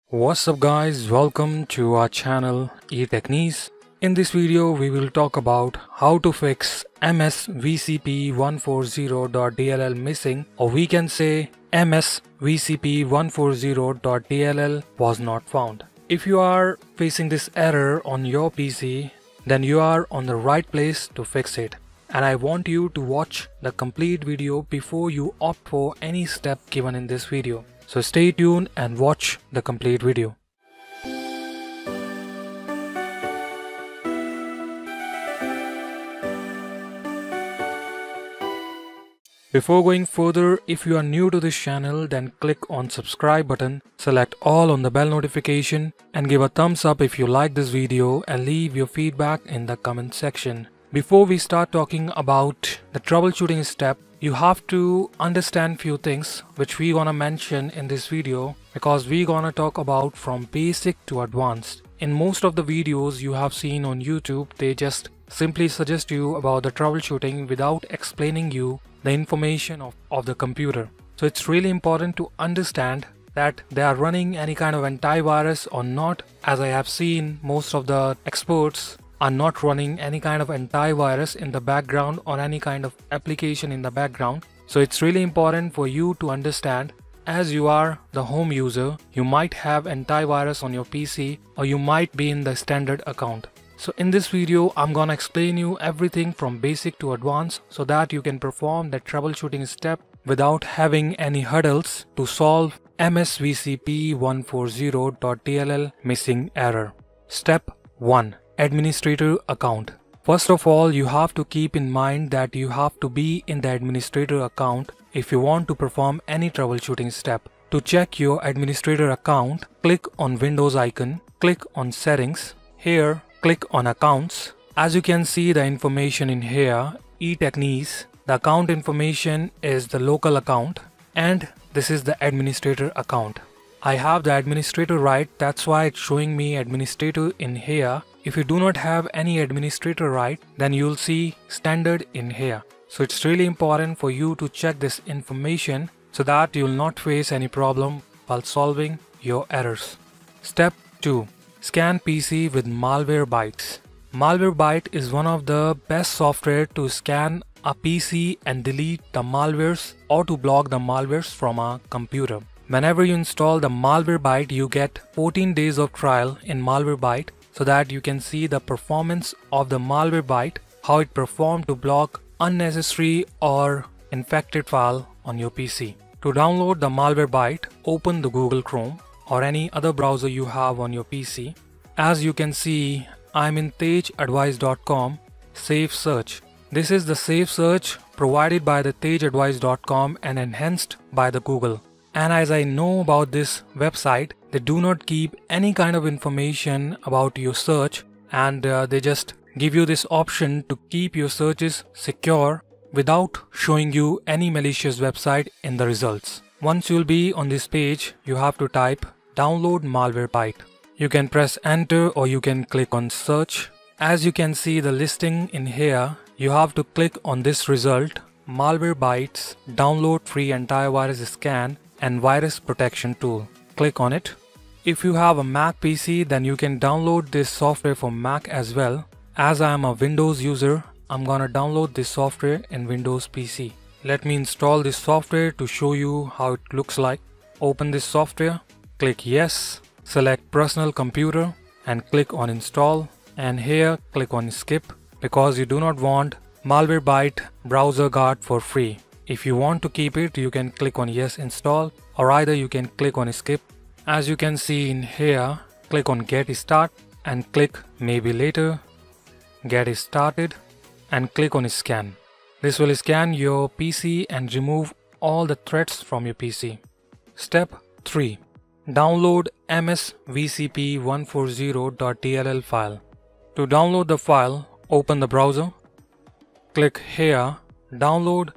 What's up guys, welcome to our channel Etechniz. In this video we will talk about how to fix MSVCP140.dll missing, or we can say MSVCP140.dll was not found. If you are facing this error on your PC, then you are on the right place to fix it. And I want you to watch the complete video before you opt for any step given in this video. So stay tuned and watch the complete video. Before going further, if you are new to this channel, then click on subscribe button, select all on the bell notification and give a thumbs up if you like this video and leave your feedback in the comment section. Before we start talking about the troubleshooting step, you have to understand few things which we gonna mention in this video, because we gonna talk about from basic to advanced. In most of the videos you have seen on YouTube, they just simply suggest you about the troubleshooting without explaining you the information of the computer. So it's really important to understand that they are running any kind of antivirus or not. As I have seen, most of the experts are not running any kind of antivirus in the background or any kind of application in the background. So it's really important for you to understand, as you are the home user, you might have antivirus on your PC or you might be in the standard account. So in this video I'm gonna explain you everything from basic to advanced so that you can perform that troubleshooting step without having any hurdles to solve MSVCP140.dll missing error. Step 1. Administrator account. First of all, you have to keep in mind that you have to be in the administrator account if you want to perform any troubleshooting step. To check your administrator account, click on Windows icon, click on settings. Here, click on accounts. As you can see the information in here, Etechniz, the account information is the local account and this is the administrator account. I have the administrator right, that's why it's showing me administrator in here. If you do not have any administrator right, then you'll see standard in here. So it's really important for you to check this information so that you'll not face any problem while solving your errors. Step 2. Scan PC with Malwarebytes. Malwarebytes is one of the best software to scan a PC and delete the malwares or to block the malwares from a computer. Whenever you install the Malwarebytes, you get 14 days of trial in Malwarebytes so that you can see the performance of the Malwarebytes, how it performed to block unnecessary or infected file on your PC. To download the Malwarebytes, open the Google Chrome or any other browser you have on your PC. As you can see, I'm in Etechniz.com Safe Search. This is the safe search provided by the Etechniz.com and enhanced by the Google. And as I know about this website, they do not keep any kind of information about your search, and they just give you this option to keep your searches secure without showing you any malicious website in the results. Once you'll be on this page, you have to type download Malwarebytes. You can press enter or you can click on search. As you can see the listing in here, you have to click on this result, Malwarebytes download free antivirus scan and virus protection tool. Click on it. If you have a Mac PC, then you can download this software for Mac as well. As I am a Windows user, I'm gonna download this software in Windows PC. Let me install this software to show you how it looks like. Open this software, click yes, select personal computer and click on install, and here click on skip because you do not want Malwarebytes browser guard for free. If you want to keep it, you can click on yes install, or either you can click on skip. As you can see in here, click on get start and click maybe later, get started and click on scan. This will scan your PC and remove all the threats from your PC. Step 3. Download MSVCP140.dll file. To download the file, open the browser, click here, download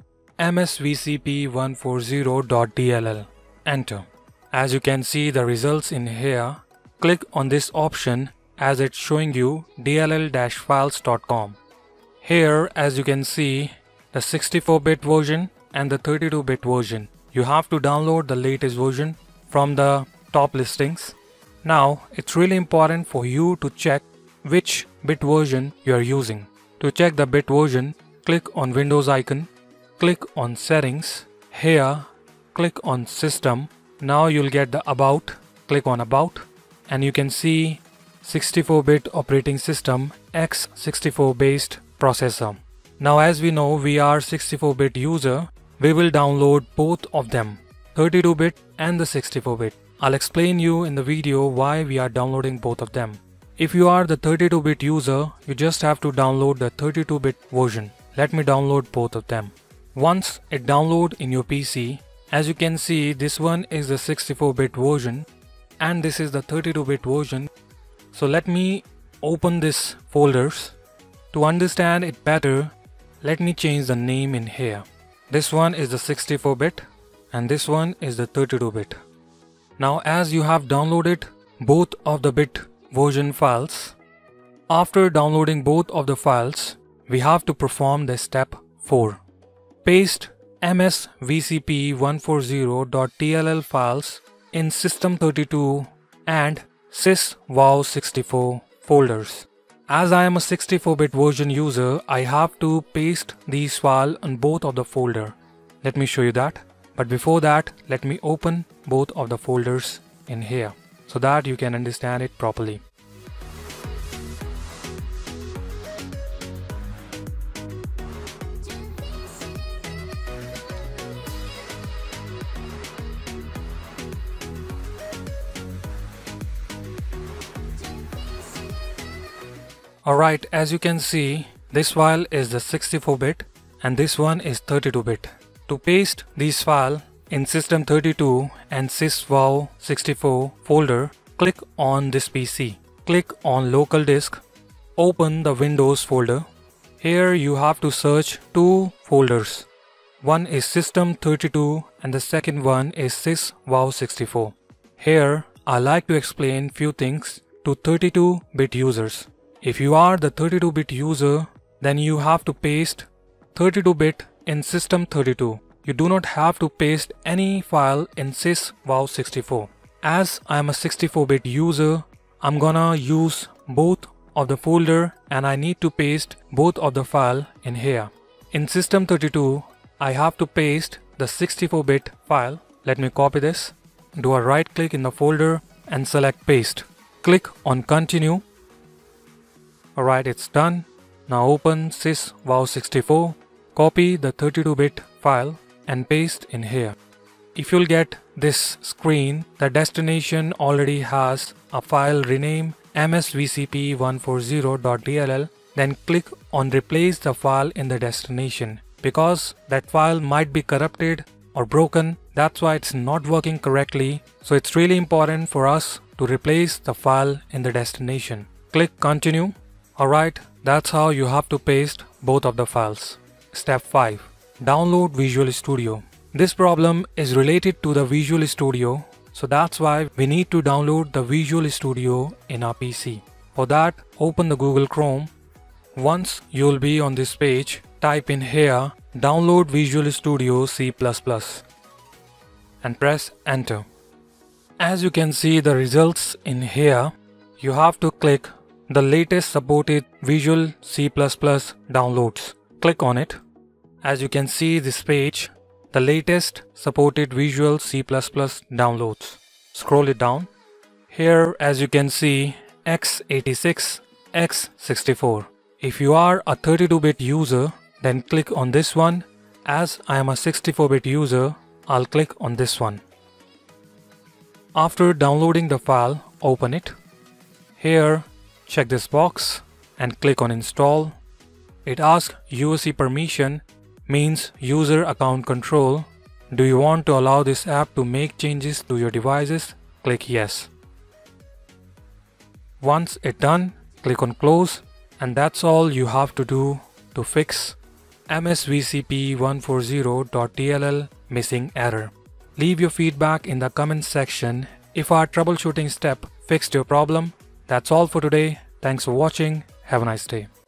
MSVCP140.dll. Enter. As you can see the results in here, click on this option as it's showing you dll-files.com. Here, as you can see, the 64-bit version and the 32-bit version. You have to download the latest version from the top listings. Now, it's really important for you to check which bit version you are using. To check the bit version, click on Windows icon, click on Settings. Here, click on System. Now you'll get the About. Click on About and you can see 64-bit operating system x64 based processor. Now as we know we are 64-bit user, we will download both of them, 32-bit and the 64-bit. I'll explain you in the video why we are downloading both of them. If you are the 32-bit user, you just have to download the 32-bit version. Let me download both of them. Once it download in your PC, as you can see, this one is the 64-bit version and this is the 32-bit version. So let me open this folders. To understand it better, let me change the name in here. This one is the 64-bit and this one is the 32-bit. Now as you have downloaded both of the bit version files, after downloading both of the files, we have to perform the step 4. Paste MSVCP140.dll files in System32 and syswow64 folders. As I am a 64-bit version user, I have to paste these files on both of the folder. Let me show you that. But before that, let me open both of the folders in here so that you can understand it properly. Alright, as you can see, this file is the 64-bit and this one is 32-bit. To paste these files in System32 and syswow64 folder, click on this PC. Click on local disk, open the Windows folder. Here you have to search two folders. One is System32 and the second one is syswow64. Here I like to explain few things to 32-bit users. If you are the 32-bit user, then you have to paste 32-bit in System32. You do not have to paste any file in syswow64. As I am a 64-bit user, I'm gonna use both of the folder and I need to paste both of the file in here. In System32, I have to paste the 64-bit file. Let me copy this. Do a right click in the folder and select paste. Click on continue. Alright, it's done. Now open syswow64, copy the 32-bit file and paste in here. If you'll get this screen, the destination already has a file renamed MSVCP140.dll, then click on replace the file in the destination. Because that file might be corrupted or broken, that's why it's not working correctly. So it's really important for us to replace the file in the destination. Click continue. Alright, that's how you have to paste both of the files. Step 5. Download Visual Studio. This problem is related to the Visual Studio, so that's why we need to download the Visual Studio in our PC. For that, open the Google Chrome. Once you'll be on this page, type in here Download Visual Studio C++ and press enter. As you can see the results in here, you have to click the latest supported Visual C++ downloads. Click on it. As you can see this page, the latest supported Visual C++ downloads. Scroll it down. Here as you can see x86, x64. If you are a 32-bit user, then click on this one. As I am a 64-bit user, I'll click on this one. After downloading the file, open it. Here, check this box and click on install. It asks UAC permission, means user account control. Do you want to allow this app to make changes to your devices? Click yes. Once it's done, click on close, and that's all you have to do to fix MSVCP140.dll missing error. Leave your feedback in the comments section if our troubleshooting step fixed your problem. That's all for today. Thanks for watching. Have a nice day.